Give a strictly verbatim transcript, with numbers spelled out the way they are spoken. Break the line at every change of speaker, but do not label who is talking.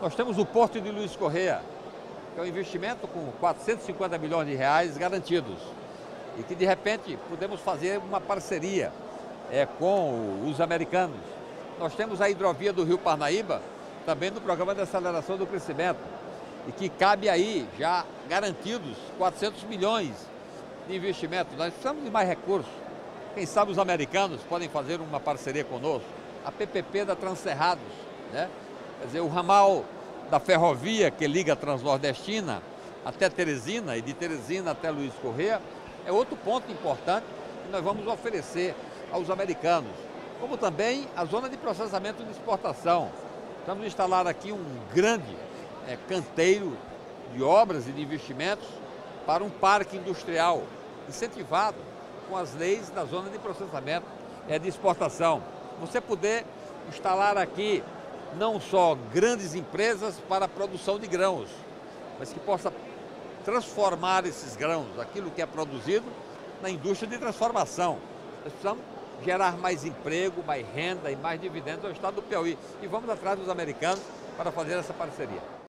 Nós temos o Porto de Luiz Correia, que é um investimento com quatrocentos e cinquenta milhões de reais garantidos. E que, de repente, podemos fazer uma parceria é, com os americanos. Nós temos a hidrovia do Rio Parnaíba, também no programa de aceleração do crescimento, e que cabe aí já garantidos quatrocentos milhões de investimento. Nós precisamos de mais recursos. Quem sabe os americanos podem fazer uma parceria conosco. A P P P da Transcerrados, né? Quer dizer, o ramal da ferrovia que liga a Transnordestina até Teresina e de Teresina até Luiz Correia é outro ponto importante que nós vamos oferecer aos americanos, como também a zona de processamento de exportação. Vamos instalar aqui um grande é, canteiro de obras e de investimentos para um parque industrial incentivado com as leis da zona de processamento é, de exportação. Você poder instalar aqui não só grandes empresas para a produção de grãos, mas que possa transformar esses grãos, aquilo que é produzido, na indústria de transformação. Nós precisamos gerar mais emprego, mais renda e mais dividendos ao estado do Piauí. E vamos atrás dos americanos para fazer essa parceria.